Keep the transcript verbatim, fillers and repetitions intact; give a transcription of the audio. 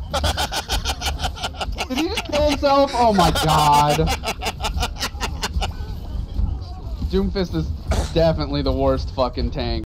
Did he just kill himself? Oh my god. Doomfist is definitely the worst fucking tank.